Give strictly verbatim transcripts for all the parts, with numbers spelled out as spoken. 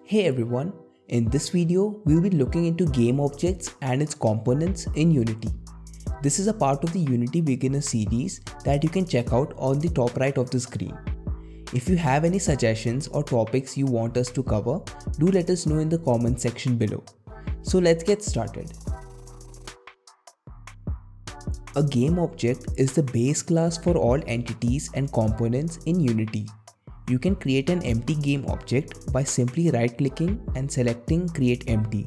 Hey everyone, in this video we'll be looking into game objects and its components in Unity. This is a part of the Unity Beginner series that you can check out on the top right of the screen. If you have any suggestions or topics you want us to cover, do let us know in the comment section below. So let's get started. A game object is the base class for all entities and components in Unity. You can create an empty game object by simply right-clicking and selecting Create Empty.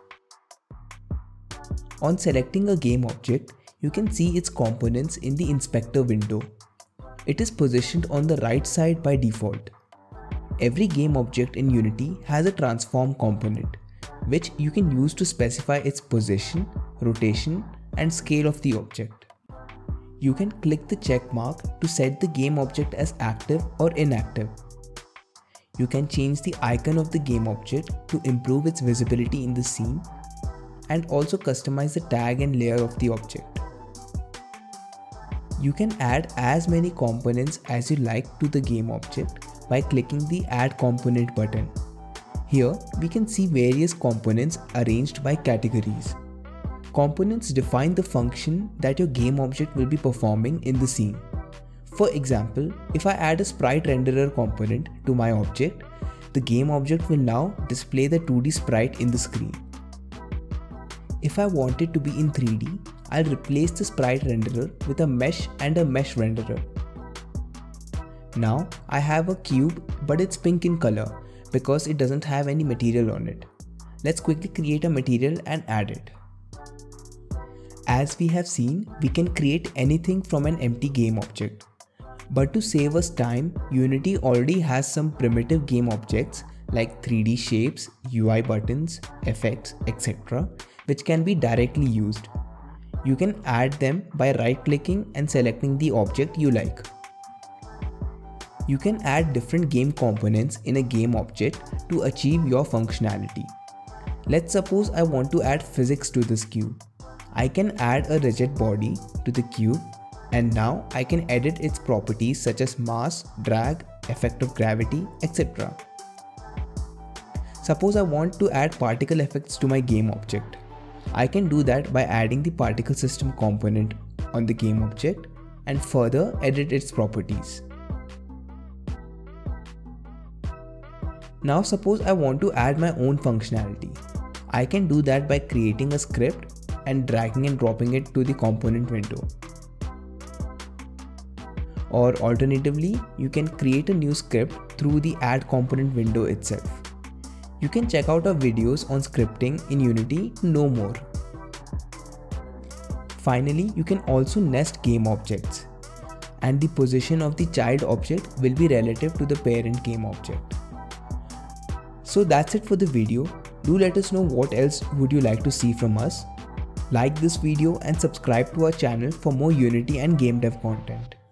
On selecting a game object, you can see its components in the inspector window. It is positioned on the right side by default. Every game object in Unity has a transform component, which you can use to specify its position, rotation, and scale of the object. You can click the check mark to set the game object as active or inactive. You can change the icon of the game object to improve its visibility in the scene, and also customize the tag and layer of the object. You can add as many components as you like to the game object by clicking the Add Component button. Here we can see various components arranged by categories. Components define the function that your game object will be performing in the scene. For example, if I add a sprite renderer component to my object, the game object will now display the two D sprite in the screen. If I want it to be in three D, I'll replace the sprite renderer with a mesh and a mesh renderer. Now I have a cube, but it's pink in color because it doesn't have any material on it. Let's quickly create a material and add it. As we have seen, we can create anything from an empty game object. But to save us time, Unity already has some primitive game objects like three D shapes, U I buttons, effects, et cetera, which can be directly used. You can add them by right-clicking and selecting the object you like. You can add different game components in a game object to achieve your functionality. Let's suppose I want to add physics to this cube. I can add a rigid body to the cube, and now I can edit its properties such as mass, drag, effect of gravity, et cetera. Suppose I want to add particle effects to my game object. I can do that by adding the particle system component on the game object and further edit its properties. Now suppose I want to add my own functionality. I can do that by creating a script and dragging and dropping it to the component window. Or alternatively, you can create a new script through the Add Component window itself. You can check out our videos on scripting in Unity to know more. Finally, you can also nest game objects, and the position of the child object will be relative to the parent game object. So that's it for the video. Do let us know what else would you like to see from us. Like this video and subscribe to our channel for more Unity and game dev content.